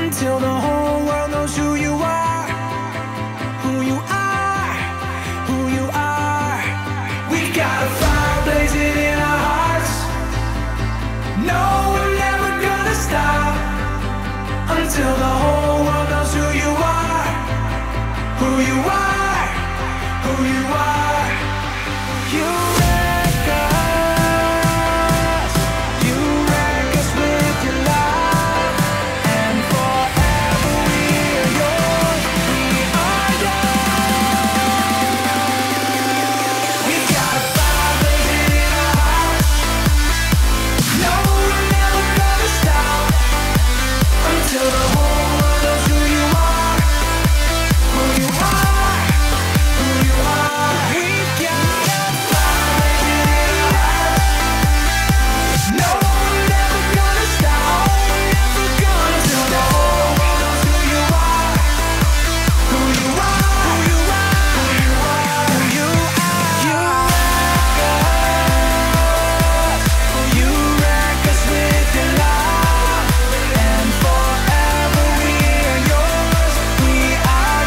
until the whole world knows who you are, who you are, who you are. We got a fire blazing in our hearts. No, we're never gonna stop until the whole world knows who you are, who you are, who you are. You wreck us, you wreck us with your love, and forever we are yours, we are yours. We got a fire blazing in our hearts. No, we're never gonna stop until the whole world knows who you are, who you are, who you are. We've got a fire blazing in our hearts. No, we're never gonna stop, never gonna, until the whole world knows who you are, who you are, who you are, who you are, who you are. You wreck us with your love, and forever we are yours, we are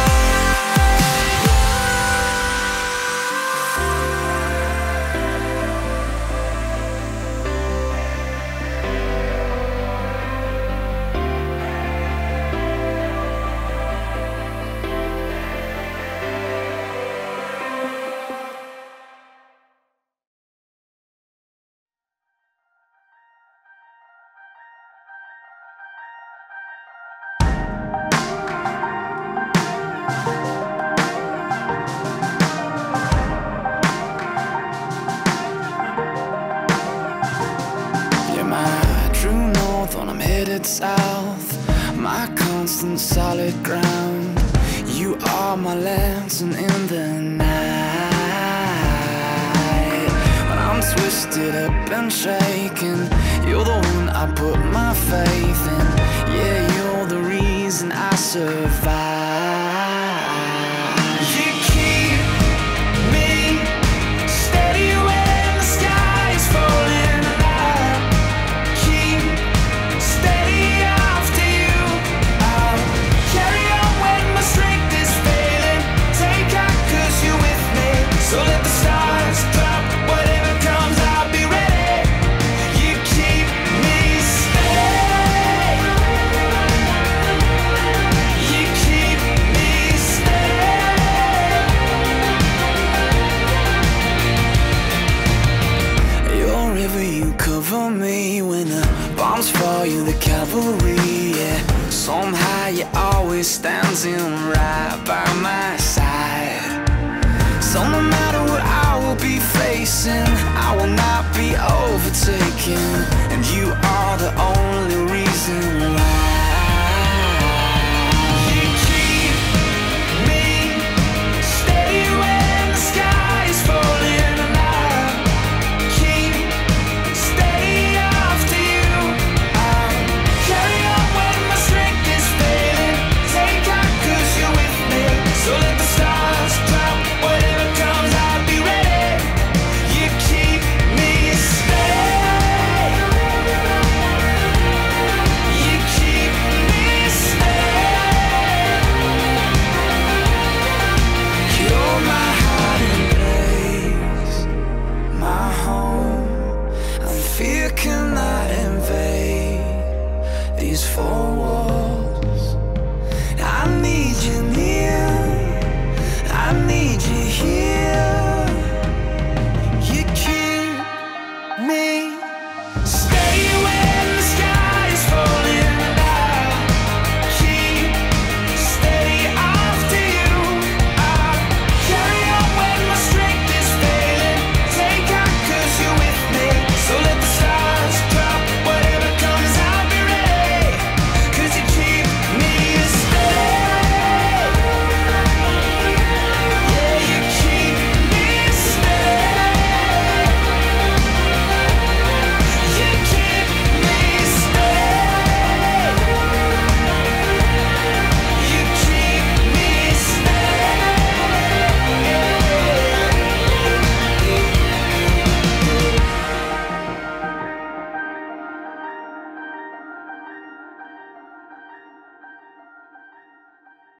You're my true north when I'm headed south, my constant solid ground. You are my lantern in the night. When I'm twisted up and shaken, you're the one I put my faith in. Yeah, you're the reason I survive. You keep me steady when the sky is falling. Keep steady after you. I'll carry on when my strength is failing. Take out 'cause you're with me. So let the stars drop, whatever comes, I'll be ready. You keep me steady. You keep me steady. You're a river, you cover me when the bombs fall, you're the cavalry, yeah. Somehow you always standing right by my side. So no matter what I will be facing, I will not be overtaken, and you are the only reason